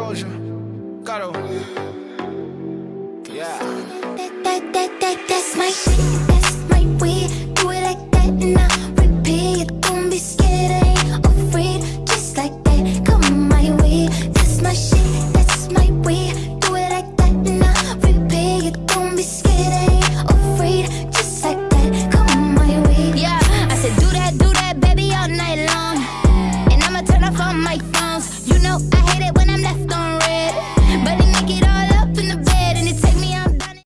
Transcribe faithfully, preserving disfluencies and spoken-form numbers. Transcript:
Doja, Karol. Yeah. That, that, that, that, that's my shit.